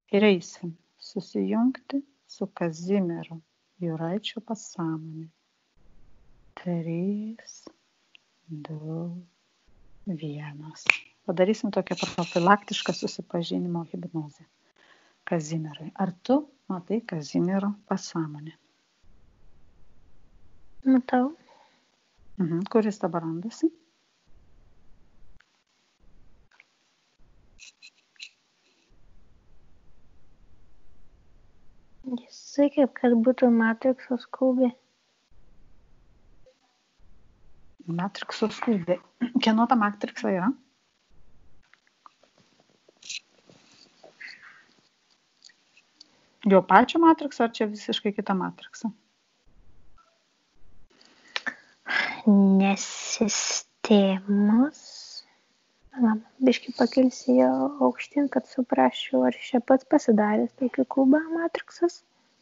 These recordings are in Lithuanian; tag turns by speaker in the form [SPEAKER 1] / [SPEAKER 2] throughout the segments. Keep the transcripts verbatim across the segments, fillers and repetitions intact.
[SPEAKER 1] ir eisim susijungti su Kazimieru Juraičiu pasąmonė. Trys, du, vienas. Padarysim tokią profilaktišką susipažinimo hipnozę. Kazimierai, ar tu matai Kazimiero pasąmonę?
[SPEAKER 2] Matau.
[SPEAKER 1] Mhm. Kuris dabar randasi?
[SPEAKER 2] Jisai kaip kad būtų Matrixo skūbė.
[SPEAKER 1] Matrixo skūbė. Kieno ta Matrixa yra? Jo pačio Matrixa, ar čia visiškai kita Matrixa?
[SPEAKER 2] Ne sistemos. Biškai pakilsi jo aukštyn, kad suprasčiau, ar čia pats pasidaręs tokį kubą Matrixas.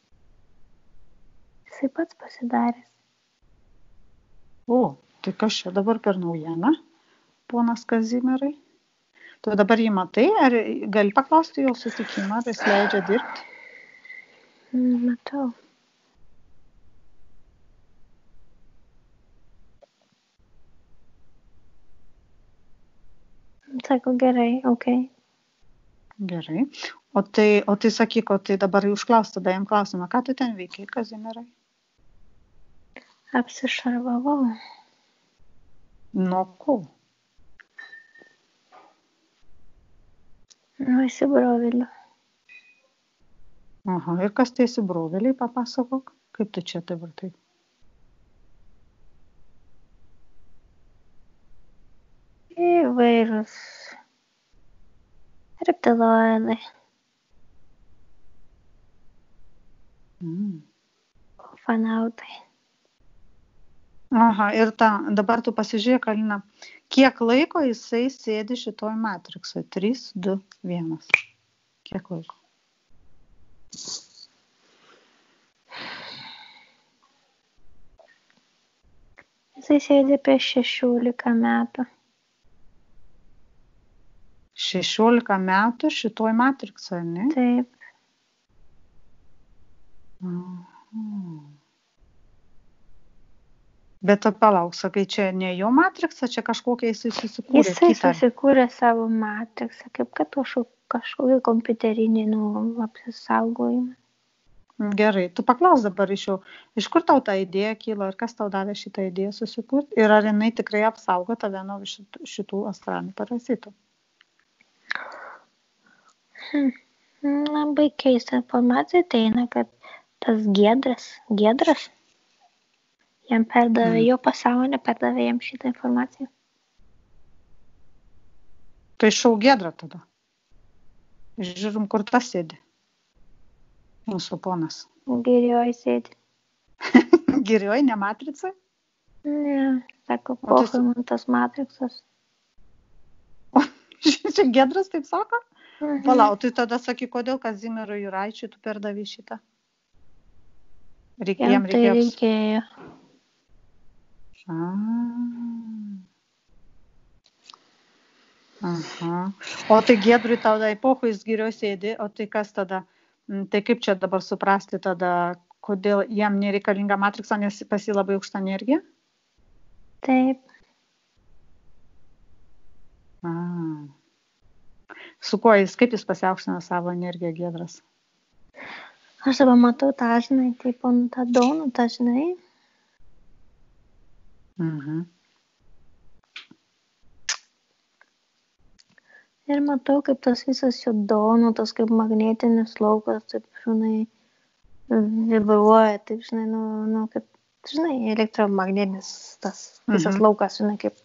[SPEAKER 2] Jisai pats pasidaręs.
[SPEAKER 1] O, tai kas čia dabar per naujieną, ponas Kazimierai? Tu dabar jį matai, ar gali paklausti jo sutikimą, ar jis leidžia dirbti?
[SPEAKER 2] Matau. Sako, gerai, okei. Okay.
[SPEAKER 1] Gerai. O tai, o tai sakyk, o tai dabar užklaus tada jam klausimą, ką tu ten veikiai, Kazimierai?
[SPEAKER 2] Apsišarvavau.
[SPEAKER 1] Nuo ko?
[SPEAKER 2] Nuo įsibrovėlių.
[SPEAKER 1] Aha, ir kas tai įsibrovėliai, papasakok, kaip tu čia dabar taip?
[SPEAKER 2] Įvairūs reptiloidai.
[SPEAKER 1] Mm.
[SPEAKER 2] Fanautai.
[SPEAKER 1] Aha, ir ta, dabar tu pasižiūrėk, Alina, kiek laiko jisai sėdi šitoj Matrixoj? trys, du, vienas. Kiek laiko?
[SPEAKER 2] Jisai sėdi apie šešiolika metų.
[SPEAKER 1] šešiolika metų šitoj Matrixoj, ne?
[SPEAKER 2] Taip.
[SPEAKER 1] Mhm. Bet tu palauk, sakai, čia ne jo Matrixa, čia kažkokia jisai susikūrė
[SPEAKER 2] Jisai
[SPEAKER 1] kitą.
[SPEAKER 2] susikūrė savo Matrixą, kaip kad kažkokį kompiuterinį nu, apsisaugojimą.
[SPEAKER 1] Gerai, tu paklaus dabar iš jo, iš kur tau ta idėja kyla ir kas tau davė šitą idėją susikurti ir ar jinai tikrai apsaugo tave nuo šitų, šitų astralinių parazitų?
[SPEAKER 2] Hmm. Labai keista informacija ateina, kad tas Giedras, Giedras, jam perdavė,
[SPEAKER 1] Hmm.
[SPEAKER 2] jo pasąmonė perdavė jam šitą informaciją.
[SPEAKER 1] Tai šau Giedra tada. Žiūrim, kur tas sėdi. Mūsų ponas.
[SPEAKER 2] Girioj sėdi.
[SPEAKER 1] Girioj, ne Matricai?
[SPEAKER 2] Ne, sako,
[SPEAKER 1] O tai
[SPEAKER 2] pohai man tas Matrixas.
[SPEAKER 1] Čia Giedras taip sako?
[SPEAKER 2] Mhm.
[SPEAKER 1] Palauk, tai tada sakyk, kodėl Kazimierui Juraičiui tu perdavai šitą? Reik, jam
[SPEAKER 2] Jam tai
[SPEAKER 1] reikėjo.
[SPEAKER 2] reikėjo.
[SPEAKER 1] Aha. O tai Giedrui tada epochų jis Girioj sėdi, o tai kas tada? Tai kaip čia dabar suprasti tada, kodėl jam nereikalinga Matrixa, nes pas jį labai aukšta energija?
[SPEAKER 2] Taip.
[SPEAKER 1] A. Su kuo jis, kaip jis pasiaukština savo energiją, Giedras?
[SPEAKER 2] Aš dabar matau tą, žinai, tipo, nu, tą donutą, žinai.
[SPEAKER 1] Mhm.
[SPEAKER 2] Ir matau, kaip tas visas jo donutas, kaip magnetinis laukas, taip, žinai, vibruoja, taip, žinai, nu, nu kaip, žinai, elektromagnetinis tas visas
[SPEAKER 1] Mhm.
[SPEAKER 2] laukas, žinai, kaip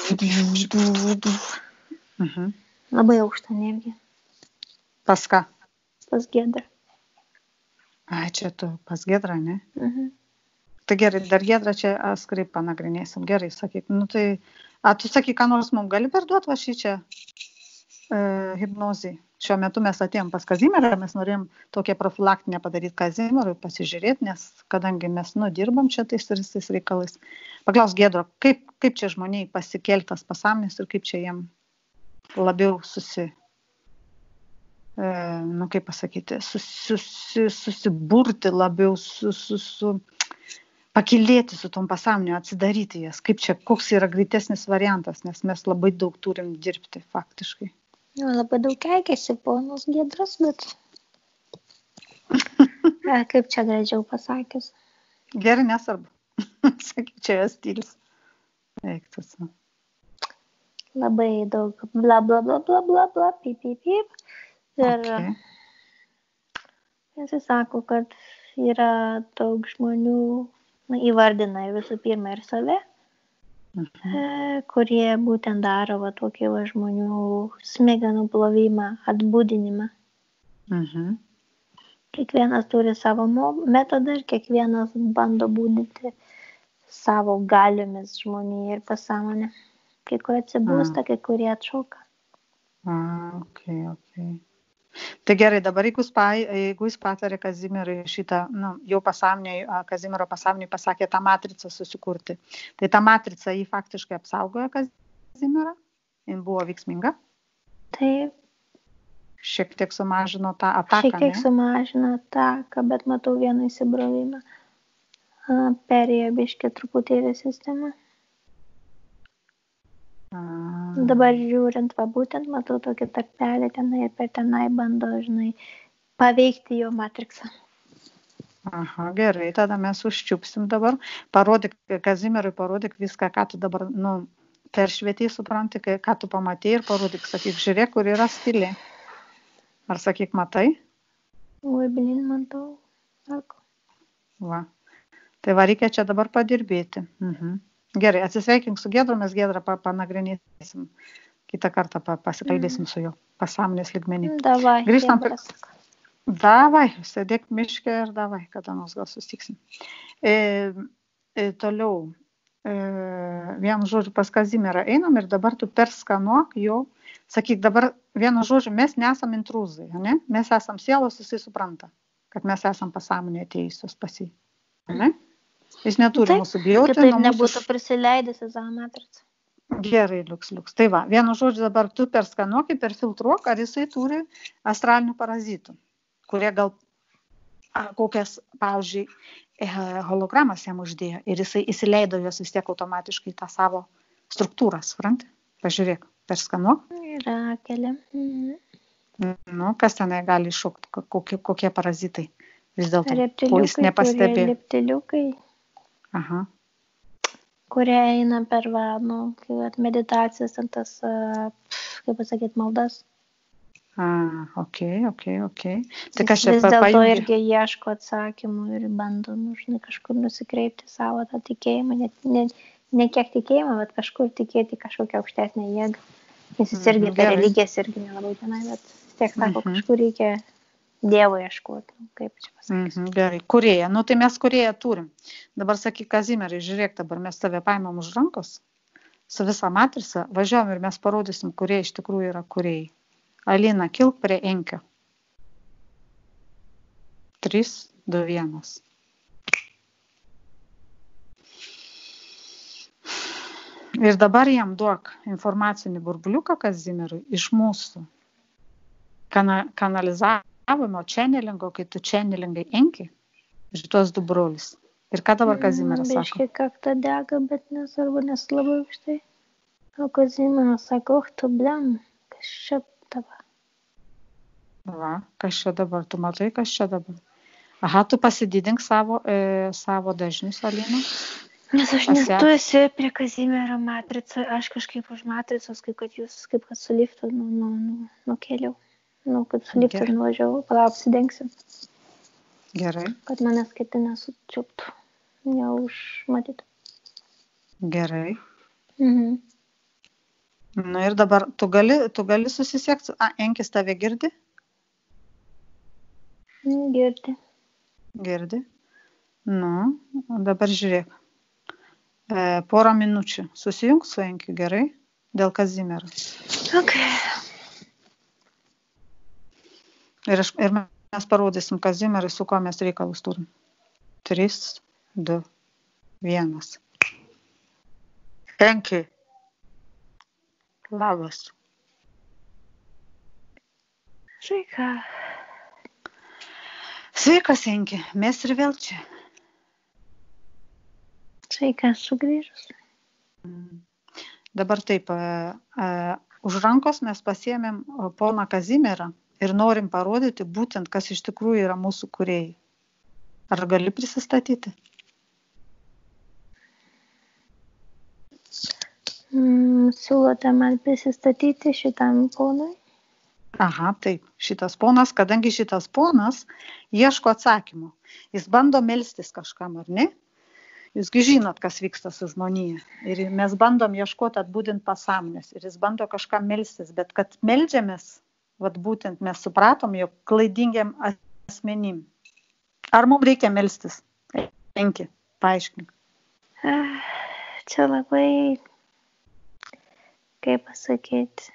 [SPEAKER 1] Mhm.
[SPEAKER 2] labai aukšta energija.
[SPEAKER 1] Pas ką?
[SPEAKER 2] Pas Giedrą.
[SPEAKER 1] Ai, čia tu pas Giedrą, ne?
[SPEAKER 2] Mhm.
[SPEAKER 1] Tai gerai, dar Giedrą čia atskirai panagrinėsim. Gerai, sakyk, nu tai, a tu sakyk, ką nors mums gali perduoti va šį čia e, hipnozį? Šiuo metu mes atėjom pas Kazimierą, mes norėjom tokią profilaktinę padaryti Kazimierui, pasižiūrėti, nes kadangi mes nu dirbam čia tais ir tais reikalais. Paklaus Giedro, kaip, kaip čia žmoniai pasikeltas pasąmonės ir kaip čia jiem labiau susi... e, nu kaip pasakyti, susi, susi, susiburti labiau, su, su, su, pakilėti su tom pasąmonė, atsidaryti jas. Kaip čia, koks yra greitesnis variantas, nes mes labai daug turim dirbti faktiškai.
[SPEAKER 2] Nu, labai daug keikėsi ponas Giedras, bet... A, kaip čia gražiau pasakęs.
[SPEAKER 1] Gerai, nesvarbu. Sakyk, čia jos stilius. Eiktas.
[SPEAKER 2] Labai daug bla bla bla bla bla bla, pip pip pip. Ir
[SPEAKER 1] Okay.
[SPEAKER 2] jis sako, kad yra daug žmonių, na, įvardina visų pirma ir save,
[SPEAKER 1] Mhm.
[SPEAKER 2] e, kurie būtent daro va, tokį va, žmonių smegenų plovimą, atbudinimą.
[SPEAKER 1] Mhm.
[SPEAKER 2] Kiekvienas turi savo mo- metodą ir kiekvienas bando būdinti savo galiomis žmoniją ir pasąmonę. Kai kurie atsibūsta, kai kurie atšauka.
[SPEAKER 1] A, okay, okay. Tai gerai, dabar jeigu jis, pa, jeigu jis patarė Kazimierui šitą, nu, jau pasąmoniai, a, Kazimiero pasąmoniai pasakė tą matricą susikurti. Tai ta matrica jį faktiškai apsaugojo Kazimierą, jin buvo veiksminga,
[SPEAKER 2] Tai
[SPEAKER 1] šiek tiek sumažino tą ataką,
[SPEAKER 2] šiek tiek
[SPEAKER 1] ne?
[SPEAKER 2] sumažina ataką, bet matau vieną įsibrovimą. A, Perėjo biškį truputėlį sistemą.
[SPEAKER 1] A,
[SPEAKER 2] Dabar žiūrint, va būtent matau tokį tarpelį tenai ir per tenai bando, žinai, paveikti jo matricą.
[SPEAKER 1] aha, gerai, tada mes užčiupsim dabar. Parodyk, Kazimierui parodyk viską, ką tu dabar, nu, peršvietei, supranti, kai- ką tu pamatei ir parodyk, sakyk, žiūrėk, kur yra skylė. Ar sakyk, matai?
[SPEAKER 2] Oi, blin, matau. Sako.
[SPEAKER 1] Va. Tai va, reikia čia dabar padirbėti. Mhm. Gerai, atsisveikink su Giedru, mes Giedrą pa, panagrinėsim. Kitą kartą pa, pasikalbėsim su juo pasąmonės lygmenį.
[SPEAKER 2] Davai,
[SPEAKER 1] Grįžtam prie...
[SPEAKER 2] Giedras sako.
[SPEAKER 1] Davai, sėdėk miške ir davai, kada nors gal susitiksim. E, e, toliau, e, vienu žodžiu pas Kazimierą einam ir dabar tu perskanuok jo. Sakyk, dabar vienu žodžiu, mes nesam intruzai, ne? Mes esam sielos, jisai supranta, kad mes esam pasąmonė atėjusios pas jį. Ne? Jis neturi
[SPEAKER 2] Taip,
[SPEAKER 1] mūsų bijoti.
[SPEAKER 2] kitaip
[SPEAKER 1] nuo mūsų
[SPEAKER 2] nebūtų
[SPEAKER 1] š-
[SPEAKER 2] prisileidęs į savo matricą.
[SPEAKER 1] Gerai, liuks, liuks. Tai va, vienu žodžiu dabar tu perskanuok, perfiltruok, ar jisai turi astralinių parazitų, kurie gal a, kokias, pavyzdžiui, e, hologramas jam uždėjo ir jisai įsileido juos vis tiek automatiškai į tą savo struktūrą, supranti? Pažiūrėk, perskanuok.
[SPEAKER 2] Yra keli. Mhm.
[SPEAKER 1] Nu, kas tenai gali iššokti, kokie, kokie parazitai vis dėlto, ko jis
[SPEAKER 2] Reptiliukai, kurie
[SPEAKER 1] nepastebėjo.
[SPEAKER 2] leptiliukai,
[SPEAKER 1] Aha.
[SPEAKER 2] kurie eina per va, nu, kai vat meditacijas, ten tas, a, pf, kaip pasakyti, maldas.
[SPEAKER 1] A, okei, okei, okei. Tai
[SPEAKER 2] Jis
[SPEAKER 1] kas čia
[SPEAKER 2] vis
[SPEAKER 1] pa-
[SPEAKER 2] dėlto
[SPEAKER 1] pajungia?
[SPEAKER 2] irgi ieško atsakymų ir bando, nu, žinai, kažkur nusikreipti savo tą tikėjimą, ne, ne, ne kiek tikėjimą, bet kažkur tikėti kažkokią aukštesnę jėgą. Nes jis irgi
[SPEAKER 1] Mhm,
[SPEAKER 2] per
[SPEAKER 1] gerai.
[SPEAKER 2] religijas irgi nelabai tenai, bet vis tiek sako,
[SPEAKER 1] Mhm.
[SPEAKER 2] kažkur reikia Dievo ieškoti, nu, kaip čia pasakyti.
[SPEAKER 1] Mhm, gerai, kurėja. Nu, tai mes kurėją turim. Dabar sakyk, Kazimierai, žiūrėk, dabar mes tave paimam už rankos su visą matricą, važiuojam ir mes parodysim, kurie iš tikrųjų yra kurėjai. Alina, kilk prie Enkio. trys, du, vienas. Ir dabar jam duok informacinį burbuliuką Kazimierui iš mūsų kana, kanalizavimo, čenelingo, kai tu čenelingai Enki, ir tuos du brolius. Ir ką dabar Kazimieras sako?
[SPEAKER 2] Biškai kakta dega, bet nesvarbu, nes labai aukštai. O Kazimieras sako, oh, tu blem, kas čia dabar?
[SPEAKER 1] Va, kas čia dabar? Tu matai, kas čia dabar? Aha, tu pasididink savo, e, savo dažnius, Alina.
[SPEAKER 2] Nes aš
[SPEAKER 1] Pas
[SPEAKER 2] nes
[SPEAKER 1] ją.
[SPEAKER 2] tu esi prie Kazimiero matricą, aš kažkaip už matricos, kaip kad jūs, kaip kad su liftu nu, nu, nu, nukėliau. Nu, kaip su liftu
[SPEAKER 1] Gerai.
[SPEAKER 2] nuvažiavau, palauk, apsidengsiu,
[SPEAKER 1] Gerai,
[SPEAKER 2] kad manęs kiti nesučiuptų, neužmatytų.
[SPEAKER 1] gerai.
[SPEAKER 2] Mhm.
[SPEAKER 1] Nu ir dabar tu gali, tu gali susisiekti. A, Enkis tave girdi?
[SPEAKER 2] Girdi.
[SPEAKER 1] Girdi. Nu, dabar žiūrėk. E, porą minučių. Susijunk su Enkiu, gerai? Dėl Kazimiero.
[SPEAKER 2] Ok.
[SPEAKER 1] Ir, aš, ir mes parodysim Kazimierui, su kuo mes reikalus turim. trys, du, vienas. Enki. Labas.
[SPEAKER 2] Sveika.
[SPEAKER 1] Sveikas, Enki, mes ir vėl čia.
[SPEAKER 2] Sveika, sugrįžus.
[SPEAKER 1] Dabar taip, a, a, už rankos mes pasiėmėm poną Kazimierą ir norim parodyti būtent, kas iš tikrųjų yra mūsų kūrėjai. Ar gali prisistatyti?
[SPEAKER 2] Mm, siūlote man prisistatyti šitam ponui?
[SPEAKER 1] Aha, taip, šitas ponas, kadangi šitas ponas ieško atsakymų. Jis bando melstis kažkam, ar ne? Jūsgi žinot, kas vyksta su žmonija. Ir mes bandom ieškoti atbūdint pasąmonės. Ir jis bando kažkam melstis. Bet kad meldžiamės, vat būtent mes supratom, jog klaidingiam asmenim. Ar mums reikia melstis? Enki, paaiškink.
[SPEAKER 2] Čia labai, kaip pasakyti,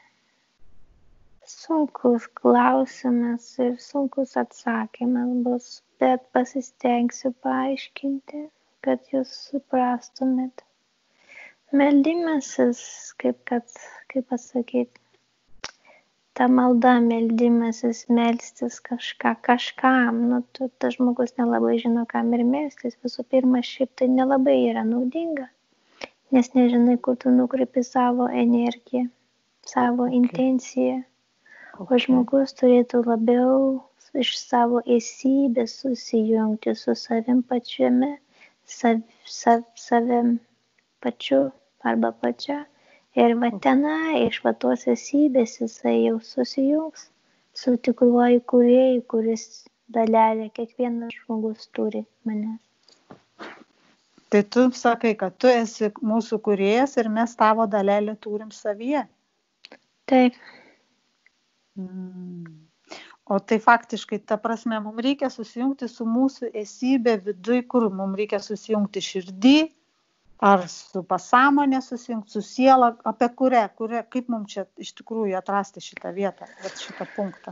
[SPEAKER 2] sunkus klausimas ir sunkus atsakymas bus, bet pasistengsiu paaiškinti, kad jūs suprastumėt. Meldimasis, kaip, kad, kaip pasakyti, ta malda meldimasis, melstis kažką, kažkam, nu, tu, tas žmogus nelabai žino, kam ir melstis. Visų pirma, šiaip tai nelabai yra naudinga, nes nežinai, kur tu nukreipi savo energiją, savo okay. intenciją. Okay. O žmogus turėtų labiau iš savo esybės susijungti su savim pačiame, sav, sav, savim pačiu arba pačia. Ir va tenai iš va tos esybės jisai jau susijungs su tikruoju kūrėju, kuris dalelę kiekvienas žmogus turi manęs.
[SPEAKER 1] Tai tu sakai, kad tu esi mūsų kūrėjas ir mes tavo dalelę turim savyje.
[SPEAKER 2] Taip.
[SPEAKER 1] Mm. O tai faktiškai, ta prasme, mums reikia susijungti su mūsų esybė viduj, kur mums reikia susijungti širdį, ar su pasąmonė susijungti, su siela, apie kurią, kurią, kaip mums čia iš tikrųjų atrasti šitą vietą, šitą punktą.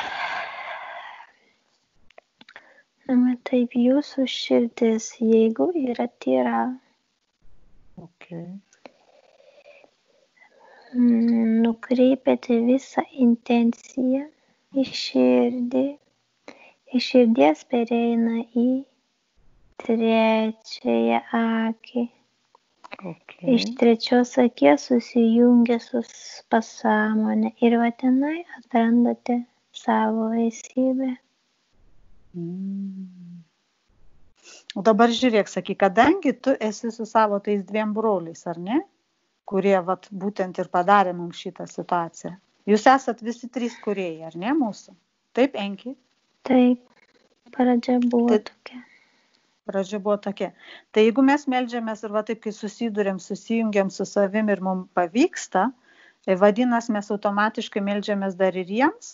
[SPEAKER 2] Na, taip, jūsų širdis, jeigu yra tyra,
[SPEAKER 1] okay.
[SPEAKER 2] nukreipiate visą intenciją į širdį, iš širdies pereina į trečiąją akį.
[SPEAKER 1] Okay.
[SPEAKER 2] Iš trečios akies susijungia su pasąmonė ir va tenai atrandate savo esybę.
[SPEAKER 1] Mm. O dabar žiūrėk, sakyk, kadangi tu esi su savo tais dviem broliais, ar ne? Kurie vat, būtent ir padarė mums šitą situaciją. Jūs esat visi trys kūrėjai, ar ne mūsų? Taip, Enki?
[SPEAKER 2] Taip, pradžia buvo tai... tokia.
[SPEAKER 1] Pradžia buvo tokia. Tai jeigu mes meldžiamės ir va taip, kai susidurėm, susijungiam su savim ir mums pavyksta, tai vadinas mes automatiškai meldžiamės dar ir jiems?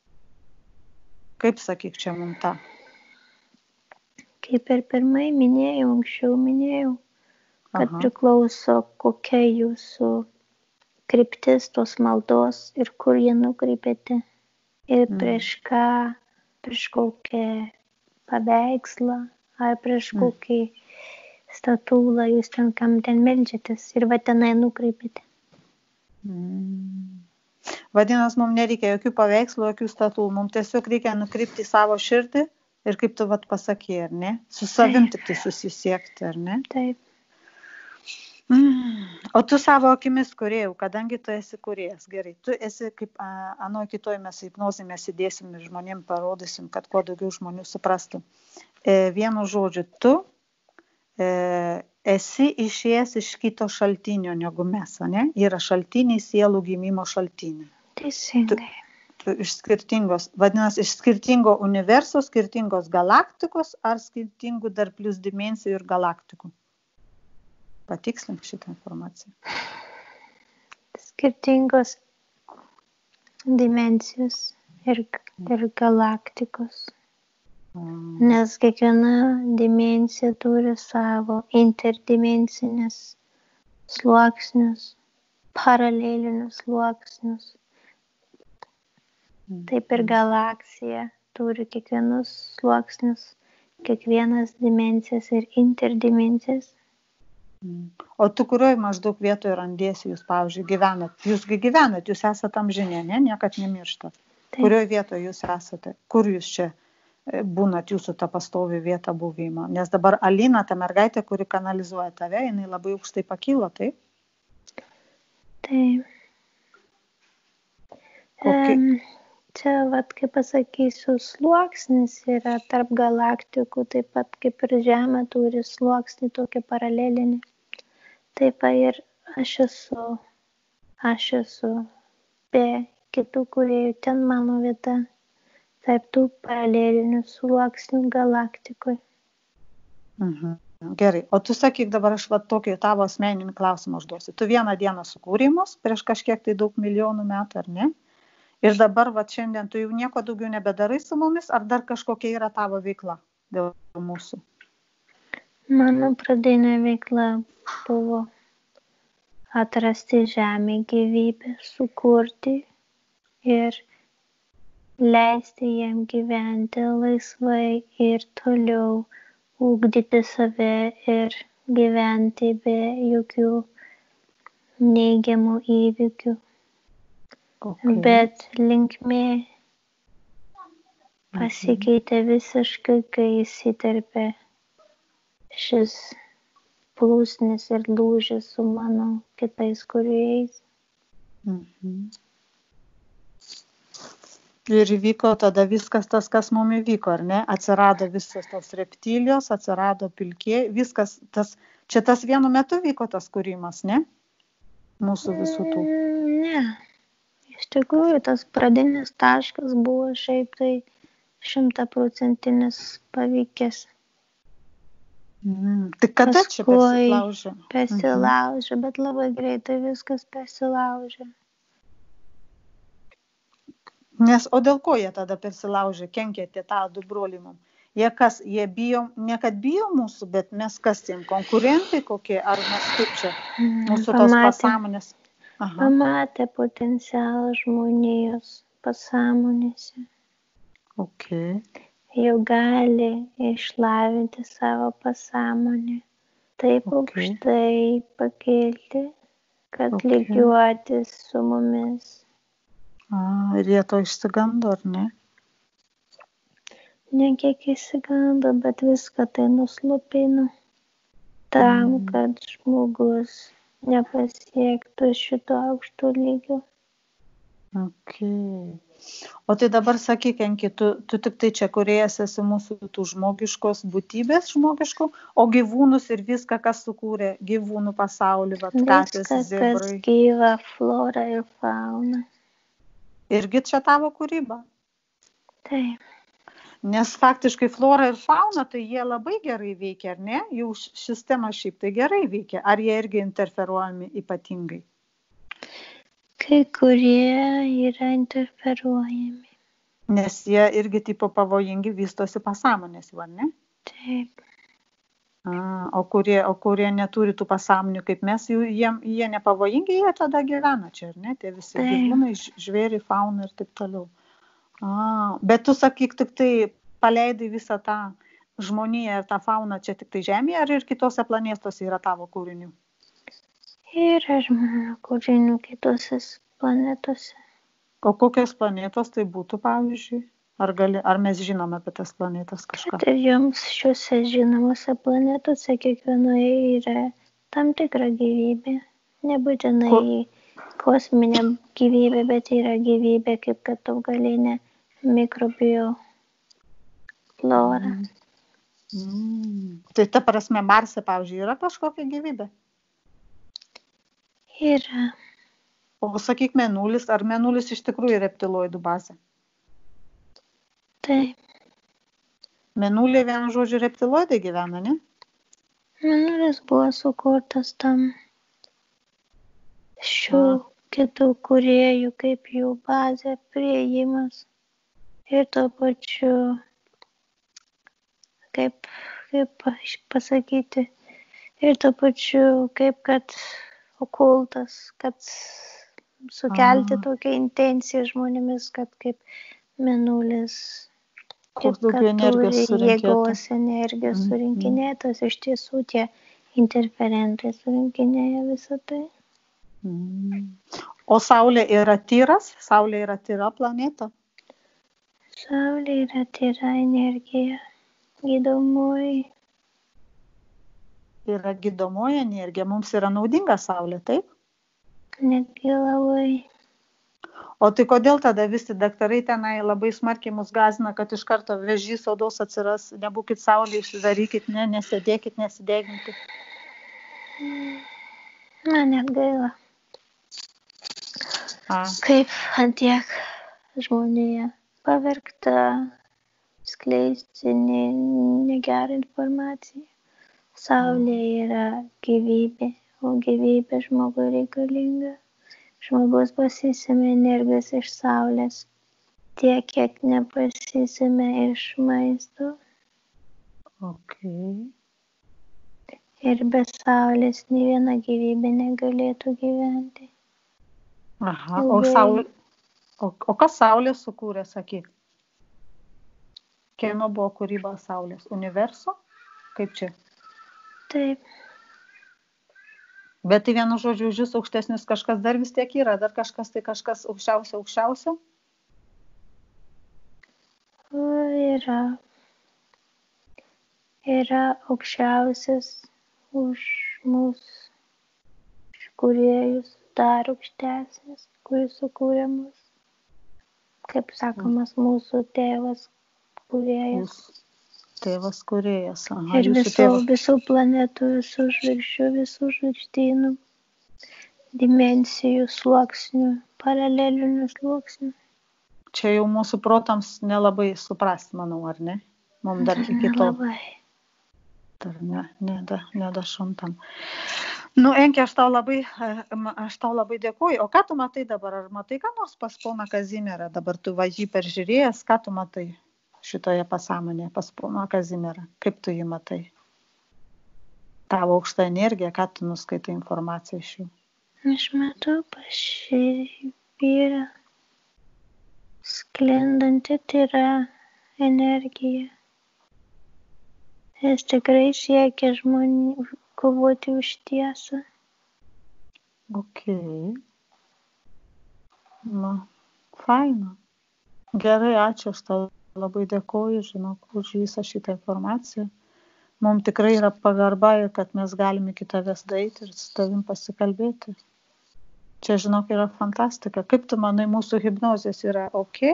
[SPEAKER 1] Kaip sakyk čia mums tą?
[SPEAKER 2] Kaip ir pirmai minėjau, anksčiau minėjau, kad Aha. priklauso kokia jūsų kryptis tos maldos ir kur jie nukreipėte. Ir mm. prieš ką, prieš kokią paveikslą. Ar prieš mm. kokį statulą jūs ten, kam ten meldžiatės ir va tenai nukreipėte.
[SPEAKER 1] Mm. Vadinas, mums nereikia jokių paveikslų, jokių statulų. Mums tiesiog reikia nukreipti savo širdį ir kaip tu vat pasakė, ar ne? Su savim tik tai susisiekti, ar ne?
[SPEAKER 2] Taip.
[SPEAKER 1] Mm. O tu savo akimis kūrėjau, kadangi tu esi kūrėjas, gerai. Tu esi kaip a, ano kitoj mes hipnozį mes įdėsim ir žmonėm parodysim, kad kuo daugiau žmonių suprastų. E, vienu žodžiu, tu e, esi išėjęs iš kito šaltinio negu mes, ne? Yra šaltiniai sielų gimimo šaltiniai.
[SPEAKER 2] Teisingai.
[SPEAKER 1] Tu, tu iš skirtingos, vadinasi, iš skirtingo universo, skirtingos galaktikos ar skirtingų dar plus dimensijų ir galaktikų. Patikslink šitą informaciją.
[SPEAKER 2] Skirtingos dimensijos ir, ir galaktikos. Mm. Nes kiekviena dimensija turi savo interdimensinės sluoksnius, paralelinius sluoksnius. Mm. Taip ir galaksija turi kiekvienus sluoksnius, kiekvienas dimensijas ir interdimensijas.
[SPEAKER 1] O tu kurioj maždaug vietoje randiesi jūs, pavyzdžiui, gyvenat? Jūsgi gyvenat, jūs esat amžinė, ne? Niekad nemirštat.
[SPEAKER 2] Taip.
[SPEAKER 1] Kurioje vietoje jūs esate? Kur jūs čia būnat, jūsų ta pastovi vieta buvimo? Nes dabar Alina, ta mergaitė, kuri kanalizuoja tave, jinai labai aukštai pakilo, taip?
[SPEAKER 2] Taip.
[SPEAKER 1] Kokie...
[SPEAKER 2] Um, čia, vat, kaip pasakysiu, sluoksnis yra tarp galaktikų, taip pat kaip ir Žemė turi sluoksnį tokį paralelinį. Taip pat ir aš esu, aš esu be kitų kūrėjų, ten mano vieta, tarp tų paralelinių sluoksnių galaktikoje.
[SPEAKER 1] Mhm. Gerai, o tu sakyk dabar, aš va tokį tavo asmeninį klausimą užduosiu. Tu vieną dieną sukūrei mus prieš kažkiek tai daug milijonų metų, ar ne? Ir dabar, va šiandien, tu jau nieko daugiau nebedarai su mumis, ar dar kažkokia yra tavo veikla dėl mūsų?
[SPEAKER 2] Mano pradinė veikla buvo atrasti Žemė gyvybę, sukurti ir leisti jam gyventi laisvai ir toliau ugdyti save ir gyventi be jokių neigiamų įvykių.
[SPEAKER 1] Okay.
[SPEAKER 2] Bet linkmė pasikeitė visiškai, kai įsiterpė šis plūsnis ir lūžis su mano kitais kūrėjais.
[SPEAKER 1] Mhm. Ir įvyko tada viskas tas, kas mum įvyko, ar ne? Atsirado visas tos reptilijos, atsirado pilkė, viskas tas, čia tas vienu metu vyko tas kūrimas, ne? Mūsų visų tų.
[SPEAKER 2] Ne. Iš tikrųjų, tas pradinis taškas buvo šiaip tai šimtaprocentinis pavykęs.
[SPEAKER 1] Mm. Tai kada čia persilaužė?
[SPEAKER 2] Persilaužė, mhm. Bet labai greitai viskas persilaužė.
[SPEAKER 1] Nes, o dėl ko jie tada persilaužė, kenkė tie tą du broliai mum? Jie kas, jie bijo, ne kad bijo mūsų, bet mes kas tiem, konkurentai kokie, ar mes kaip čia, mūsų tos pasąmonės? Aha.
[SPEAKER 2] Pamatė potencialą žmonijos pasąmonėse.
[SPEAKER 1] Okay.
[SPEAKER 2] Jau gali išlavinti savo pasąmonę. Taip okay. Aukštai pakilti, kad okay. Lygiuotis su mumis.
[SPEAKER 1] A, ir jie to išsigando, ar ne?
[SPEAKER 2] Ne kiek išsigando, bet viską tai nuslopino. Tam, mm. kad žmogus nepasiektų šito aukšto lygio.
[SPEAKER 1] Okay. O tai dabar sakyk, Enki, tu, tu tik tai čia kūrėjas esi mūsų tų žmogiškos būtybės žmogiškų, o gyvūnus ir viską, kas sukūrė gyvūnų pasaulį, vat, katės, zebrai.
[SPEAKER 2] Viską, kas gyva, flora ir fauna.
[SPEAKER 1] Irgi čia tavo kūryba?
[SPEAKER 2] Taip.
[SPEAKER 1] Nes faktiškai flora ir fauna, tai jie labai gerai veikia, ar ne? Jų sistema šiaip tai gerai veikia. Ar jie irgi interferuojami ypatingai?
[SPEAKER 2] Kai kurie yra interferuojami.
[SPEAKER 1] Nes jie irgi tipo pavojingi vystosi pasąmonės, va, ne?
[SPEAKER 2] Taip.
[SPEAKER 1] A, o, kurie, o kurie neturi tų pasąmonių kaip mes, jų, jie, jie nepavojingi, jie tada gyvena čia, ar ne? Tie visi taip. Gyvūnai, žvėriai, fauna ir taip toliau. A, bet tu sakyk, tik tai paleidai visą tą žmoniją ir tą fauną čia tik tai Žemėje, ar ir kitose planetose yra tavo kūrinių?
[SPEAKER 2] Yra mano kūrinių kitose planetose.
[SPEAKER 1] O kokios planetos tai būtų, pavyzdžiui? Ar, gali, ar mes žinome apie tas planetas kažką?
[SPEAKER 2] Tai joms šiuose žinomose planetose kiekvienoje yra tam tikra gyvybė. Nebūtinai Ko? Kosminė gyvybė, bet yra gyvybė kaip kad augalinė mikrobio flora.
[SPEAKER 1] Mm. Mm. Tai ta prasme Marse, pavyzdžiui, yra kažkokia gyvybė?
[SPEAKER 2] Yra.
[SPEAKER 1] O sakyk, Mėnulis, ar Mėnulis iš tikrųjų reptiloidų bazė?
[SPEAKER 2] Taip.
[SPEAKER 1] Mėnulė, vienu žodžiu, reptiloidai gyvena, ne?
[SPEAKER 2] Mėnulis buvo sukurtas tam šių A. kitų kūrėjų kaip jų bazė, priėjimas ir tuo pačiu, kaip, kaip pasakyti, ir tuo pačiu, kaip kad okultas, kad sukelti A. tokią intenciją žmonėmis, kad kaip Mėnulis
[SPEAKER 1] Kuo daugiau energijos surinkėtų.
[SPEAKER 2] Jėgos energijos surinkinėtos, iš tiesų tie interferentai surinkinėja visą tai.
[SPEAKER 1] Mm. O Saulė yra tyras? Saulė yra tyra planeta?
[SPEAKER 2] Saulė yra tyra energija, gydomoji.
[SPEAKER 1] Yra gydomoji energija, mums yra naudinga Saulė, taip?
[SPEAKER 2] Netgi labai.
[SPEAKER 1] O tai kodėl tada visi daktarai tenai labai smarkiai mus gąsdina, kad iš karto vėžys odos atsiras, nebūkit Saulė, išsidarykit, ne, nesėdėkit, nesideginkit.
[SPEAKER 2] Man net gaila.
[SPEAKER 1] A.
[SPEAKER 2] Kaip antiek žmonėje pavergta skleisti ne- negerą informaciją. Saulė yra gyvybė, o gyvybė žmogui reikalinga. Žmogus pasisėmė energijos iš saulės, tiek, kiek nepasisėmė iš maisto.
[SPEAKER 1] Okay.
[SPEAKER 2] Ir be saulės nė viena gyvybė negalėtų gyventi.
[SPEAKER 1] Aha, o, saulė, o, o kas Saulė sukūrė, sakyk? Kieno buvo kūryba Saulės? Universo? Kaip čia?
[SPEAKER 2] Taip,
[SPEAKER 1] Bet tai vienu žodžiu, už jus aukštesnis kažkas dar vis tiek yra, dar kažkas tai kažkas aukščiausio, aukščiausio?
[SPEAKER 2] o, yra, yra aukščiausias už mūsų, už kūrėjus, dar aukštesnis, kuris sukūrė mus. Kaip sakomas, mūsų tėvas kūrėjas.
[SPEAKER 1] Jūs tėvas kūrėjas. Aha,
[SPEAKER 2] Ir
[SPEAKER 1] jūsų
[SPEAKER 2] visų,
[SPEAKER 1] tėvas.
[SPEAKER 2] visų planetų, visų žvaigždžių, visų žvaigždynų, dimensijų, sluoksnių, paralelinių sluoksnių.
[SPEAKER 1] Čia jau mūsų protams nelabai suprast, manau, ar ne? Mums dar iki to.
[SPEAKER 2] Nelabai.
[SPEAKER 1] Dar ne, ne, da, nedašuntam. Nu, Enke, aš tau labai, aš tau labai dėkuoju. O ką tu matai dabar? Ar matai ką nors pas poną Kazimierą? Dabar tu va jį peržiūrėjęs, ką tu matai šitoje pasąmonėje pas poną Kazimierą? Kaip tu jį matai? Tavo aukšta energija, ką tu nuskaitai informaciją iš jų?
[SPEAKER 2] Aš matau pas šį vyrą sklindanti tyra energija. Jis tikrai siekia žmonių kovoti už tiesą.
[SPEAKER 1] Ok. Na, faina. Gerai, ačiū, aš tau labai dėkoju, žinok, už visą šitą informaciją. Mums tikrai yra pagarba ir kad mes galime iki tavęs daeiti ir su tavim pasikalbėti. Čia, žinok, yra fantastika. Kaip tu manai, mūsų hipnozės yra ok?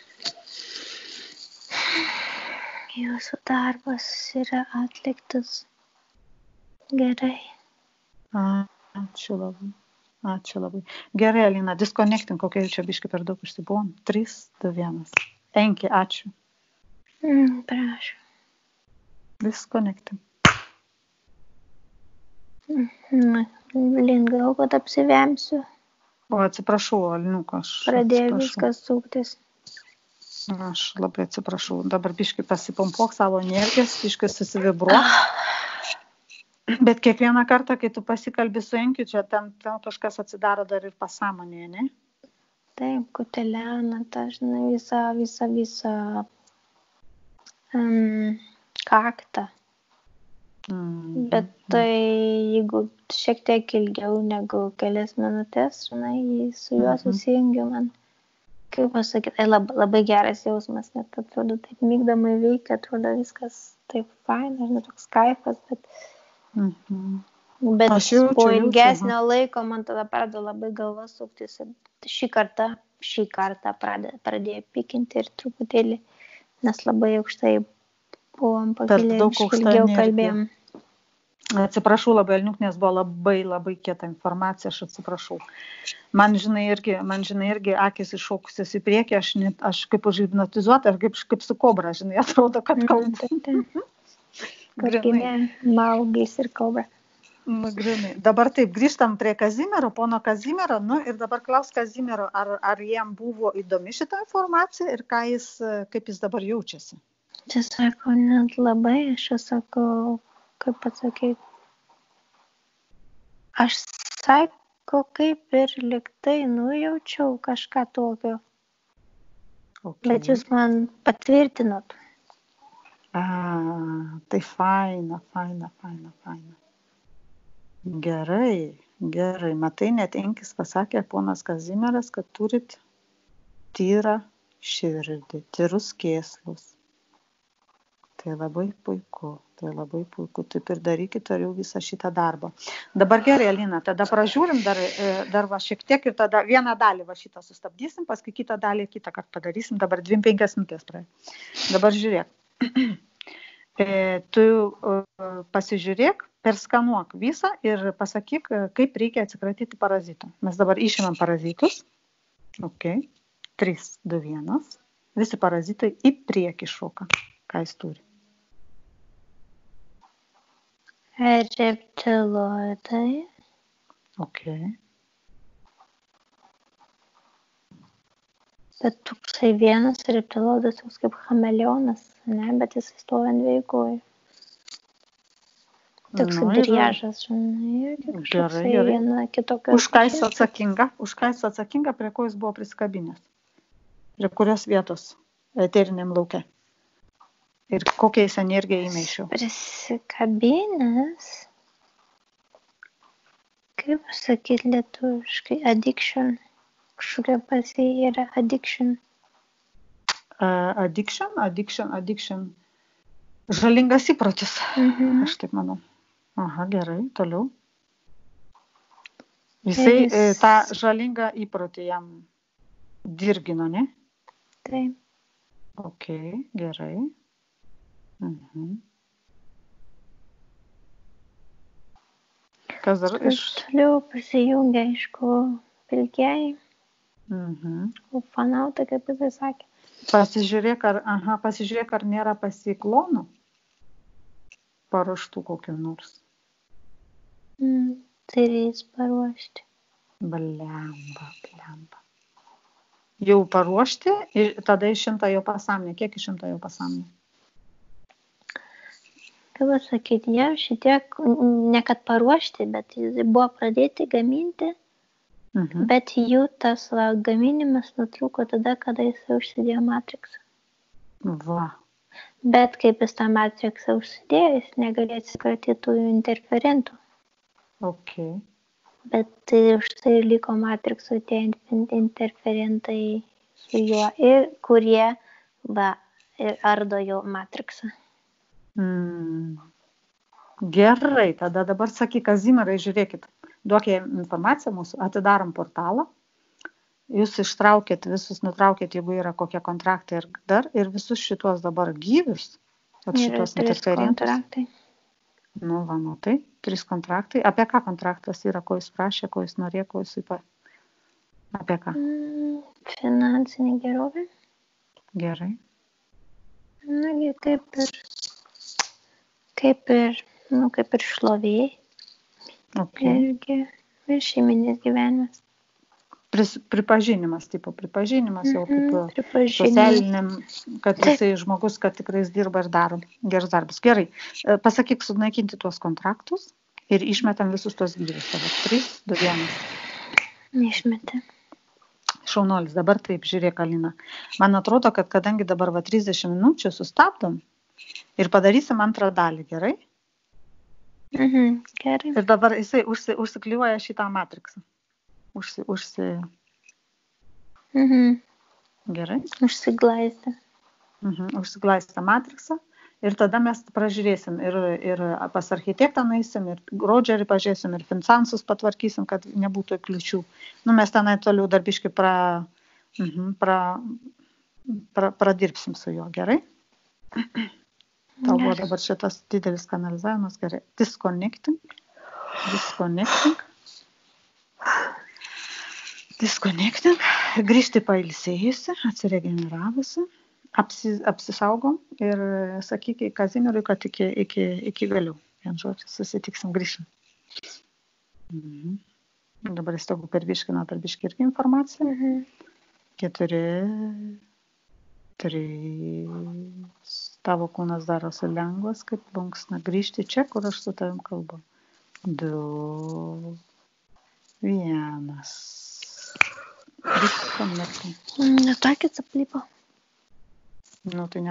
[SPEAKER 2] Jūsų darbas yra atliktas gerai.
[SPEAKER 1] A, ačiū labai. Ačiū labai. Gerai, Alina, disconnecting, kokia jau čia biškai per daug užsibuvom. trys, du, vienas. Enki, ačiū.
[SPEAKER 2] Mm, prašau.
[SPEAKER 1] Disconnecting.
[SPEAKER 2] Mm, Lin, gal kad apsivemsiu.
[SPEAKER 1] O, atsiprašau, Alinuko, aš
[SPEAKER 2] Pradėjo
[SPEAKER 1] atsiprašau.
[SPEAKER 2] viskas suktis.
[SPEAKER 1] Aš labai atsiprašau. Dabar biškai pasipompuok savo energijas, biškai susivibruok. Bet kiekvieną kartą, kai tu pasikalbi su Enkiu, čia ten, ten kažkas atsidaro dar ir pasąmonėje, ne?
[SPEAKER 2] Taip, kutelena, ta, žinai, visą, visą, visą um, kaktą.
[SPEAKER 1] Mm.
[SPEAKER 2] Bet tai, jeigu šiek tiek ilgiau negu kelias minutės, žinai, jį su juo
[SPEAKER 1] Mhm.
[SPEAKER 2] susijungiu man. Kaip pasakyti, tai lab, labai geras jausmas, net atrodo taip mygdomai veikia, atrodo viskas taip faina, žinai, toks kaifas, bet,
[SPEAKER 1] Mhm.
[SPEAKER 2] bet
[SPEAKER 1] Aš jaučiu,
[SPEAKER 2] po
[SPEAKER 1] jaučiu,
[SPEAKER 2] ilgesnio laiko man tada pradeda labai galva suktis. Ir šį kartą, šį kartą pradėjo, pradėjo pikinti ir truputėlį, nes labai aukštai buvom pakilę,
[SPEAKER 1] daug
[SPEAKER 2] biškį
[SPEAKER 1] aukšta
[SPEAKER 2] ilgiau
[SPEAKER 1] energija.
[SPEAKER 2] kalbėjom.
[SPEAKER 1] Atsiprašau labai, Alniuk, nes buvo labai, labai kieta informacija, aš atsiprašau. Man, žinai, irgi, man, žinai, irgi akis iššokusios į priekį, aš, net, aš kaip užhipnotizuota, kaip, kaip su kobra, žinai, atrodo, kad kalbu.
[SPEAKER 2] Mm, tai, tai.
[SPEAKER 1] Grynai.
[SPEAKER 2] Kažkaip Mauglis ir kobra.
[SPEAKER 1] Nu, grynai. Dabar taip, grįžtam prie Kazimiero, pono Kazimiero, nu ir dabar klaus Kazimiero, ar, ar jam buvo įdomi šita informacija ir ką jis, kaip jis dabar jaučiasi.
[SPEAKER 2] Čia sako, net labai, aš čia sakau, kaip pasakyti, aš sako, kaip ir liktai nujaučiau kažką tokio,
[SPEAKER 1] Okay.
[SPEAKER 2] bet jūs man patvirtinot.
[SPEAKER 1] A, tai faina, faina, faina, faina. Gerai, gerai. Matai, net Enkis pasakė, ponas Kazimieras, kad turit tyrą širdį, tyrus kėslus. Tai labai puiku, tai labai puiku. Taip ir darykit toliau visą šitą darbą. Dabar gerai, Alina, tada pražiūrim dar, dar va šiek tiek ir tada vieną dalį va šitą sustabdysim, paskui kitą dalį kitą kartą padarysim, dabar dvim penkias minutės praėjo. Dabar žiūrėk, tu pasižiūrėk, perskanuok visą ir pasakyk, kaip reikia atsikratyti parazitų. Mes dabar išimam parazitus. Ok, trys, du, vienas. Visi parazitai į priekį šoka. Ką jis turi?
[SPEAKER 2] Reptiloidai.
[SPEAKER 1] Ok.
[SPEAKER 2] Bet toksai vienas reptiloidas toks kaip chameleonas, ne, bet jis stovi ant dviejų kojų. Toks
[SPEAKER 1] Nu,
[SPEAKER 2] kaip
[SPEAKER 1] ir-
[SPEAKER 2] driežas, žinai,
[SPEAKER 1] Gerai,
[SPEAKER 2] kažkoksai
[SPEAKER 1] gerai.
[SPEAKER 2] viena kitokia.
[SPEAKER 1] Už ką jis atsakinga? Už ką jis atsakinga, prie ko jis buvo prisikabinęs? Prie kurios vietos eteriniam lauke? Ir kokią jis energiją įmeišiau?
[SPEAKER 2] Prisikabinęs. Kaip pasakyti lietuviškai? Addiction. Kažkokia pas jį yra addiction.
[SPEAKER 1] Uh, addiction, addiction, addiction. Žalingas įprotis.
[SPEAKER 2] Mhm.
[SPEAKER 1] Aš taip manau. Aha, gerai, toliau. Jisai
[SPEAKER 2] jis-
[SPEAKER 1] e, tą žalingą įprotį jam dirgino, ne?
[SPEAKER 2] Taip.
[SPEAKER 1] Ok, gerai. Mhm. Kas dar iš...
[SPEAKER 2] Toliau pasijungia, aišku, pilkieji,
[SPEAKER 1] Mhm.
[SPEAKER 2] ufonautai, kaip jisai sakė.
[SPEAKER 1] Pasižiūrėk, ar, aha, pasižiūrėk, ar nėra pasiklonų paruoštų kokių nors.
[SPEAKER 2] Mm, tai reis paruošti.
[SPEAKER 1] Blemba, blemba. Jau paruošti ir tada išimta jo pasąmonė. Kiek išimta jo pasąmonė?
[SPEAKER 2] Kaip pasakyti, jau šitiek, ne kad paruošti, bet jis buvo pradėti gaminti,
[SPEAKER 1] Mhm.
[SPEAKER 2] bet jų tas va, gaminimas nutrūko tada, kada jis užsidėjo matriksą.
[SPEAKER 1] Va.
[SPEAKER 2] Bet kaip jis tą matriksą užsidėjo, jis negalėjo atsikratyti tų interferentų.
[SPEAKER 1] Ok.
[SPEAKER 2] Bet tai už tai ir liko matriksų tie in- interferentai su juo, ir kurie va, ir ardo jo matriksą.
[SPEAKER 1] Mm. Gerai, tada dabar sakyk, Kazimierai, žiūrėkit, duokė informaciją mūsų, atidarom portalą, jūs ištraukėt visus, nutraukėt, jeigu yra kokie kontraktai ir dar, ir visus šitos dabar gyvius, vat
[SPEAKER 2] Ir
[SPEAKER 1] šitos
[SPEAKER 2] trys
[SPEAKER 1] interferentus.
[SPEAKER 2] kontraktai.
[SPEAKER 1] Nu, va, matai, trys kontraktai. Apie ką kontraktas yra, ko jis prašė, ko jis norėjo, ko jis ypa... Apie ką?
[SPEAKER 2] Mm, finansinė gerovė.
[SPEAKER 1] Gerai.
[SPEAKER 2] Nagi, kaip ir, kaip ir, nu, kaip ir šlovėjai.
[SPEAKER 1] Ok.
[SPEAKER 2] Irgi ir šeiminis gyvenimas.
[SPEAKER 1] Pris, pripažinimas, tipo, pripažinimas jau kaip
[SPEAKER 2] Mhm,
[SPEAKER 1] e,
[SPEAKER 2] pripažinimas.
[SPEAKER 1] socialiniam, kad
[SPEAKER 2] Taip.
[SPEAKER 1] jisai žmogus, kad tikrai jis dirba ir daro gerus darbus. Gerai, E, pasakyk, sunaikinti tuos kontraktus ir išmetam visus tuos gyvus. Dabar trys, du, vienas.
[SPEAKER 2] Neišmetė.
[SPEAKER 1] Šaunuolis, dabar taip, žiūrėk, Alina. Man atrodo, kad kadangi dabar va trisdešimt minučių sustabdom ir padarysim antrą dalį, gerai?
[SPEAKER 2] Mhm, gerai.
[SPEAKER 1] Ir dabar jisai užsi, užsikliuoja šitą matriksą. Užsi, užsi...
[SPEAKER 2] Mhm,
[SPEAKER 1] Gerai?
[SPEAKER 2] užsiglaistė.
[SPEAKER 1] Mhm, užsiglaistą matriksą. Ir tada mes pražiūrėsim ir, ir pas architektą nueisim, ir Rodžerį pažiūrėsim, ir finansus patvarkysim, kad nebūtų kliučių. Nu, mes tenai toliau darbiškai pra, mhm, pra, pra, pradirbsim su juo, gerai? Tau buvo
[SPEAKER 2] Gerai.
[SPEAKER 1] dabar šitas didelis kanalizavimas, gerai. Disconnecting. Disconnecting. Disconnecting. Grįžti pailsėjusi, atsiregeneravusi. Apsi, apsisaugom ir sakyk Kazimierui, kad iki, iki, iki vėliau. Vien žodžiu, susitiksim, grįšim. Mhm. Dabar jis tegu per biškina, per biškį irgi informaciją.
[SPEAKER 2] Mhm.
[SPEAKER 1] Keturi, trys. Tavo kūnas darosi lengvas, kaip plunksna. Grįžti čia, kur aš su tavim kalbu. Du, vienas. Disconnecting.
[SPEAKER 2] Ne tokį aplypo.
[SPEAKER 1] Nu, tai ne